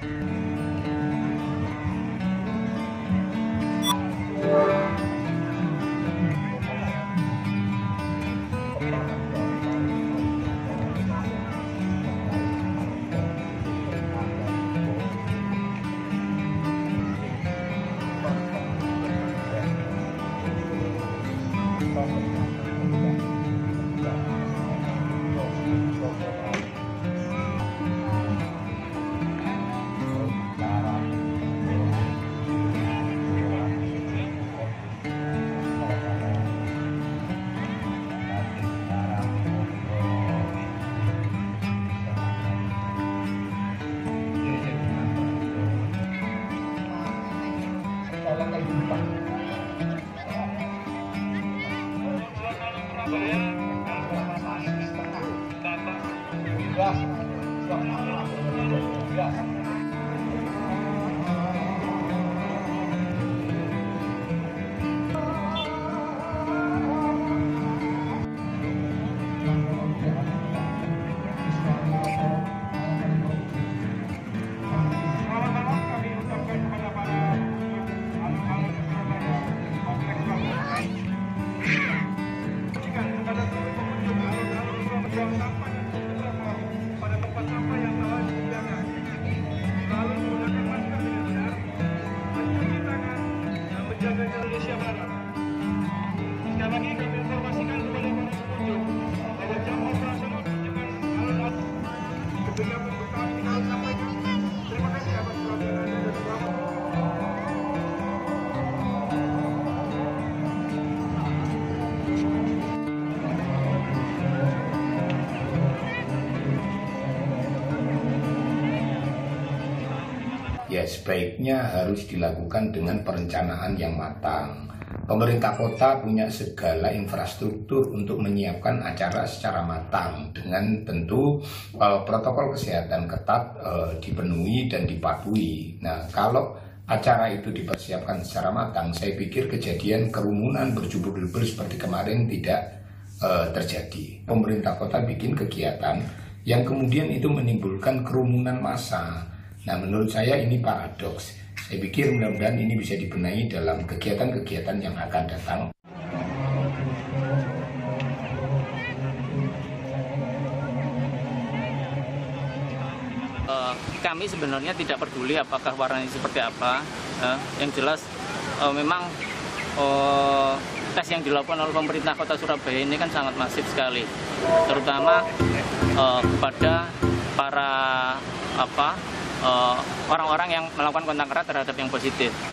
Indonesia Barat. Sekali lagi kami informasikan kepada para pengunjung bahwa jam operasional menunjukkan alun-alun ketika pembukaan kita sampaikan. Terima kasih atas perhatian Anda dan selamat. Ya, sebaiknya harus dilakukan dengan perencanaan yang matang. Pemerintah kota punya segala infrastruktur untuk menyiapkan acara secara matang dengan tentu protokol kesehatan ketat dipenuhi dan dipatuhi. Nah, kalau acara itu dipersiapkan secara matang, saya pikir kejadian kerumunan berjubel-jubel seperti kemarin tidak terjadi. Pemerintah kota bikin kegiatan yang kemudian itu menimbulkan kerumunan massa. Nah, menurut saya ini paradoks. Saya pikir mudah-mudahan ini bisa dibenahi dalam kegiatan-kegiatan yang akan datang. Kami sebenarnya tidak peduli apakah warnanya seperti apa. Yang jelas memang tes yang dilakukan oleh pemerintah Kota Surabaya ini kan sangat masif sekali, terutama kepada para orang-orang yang melakukan kontak erat terhadap yang positif.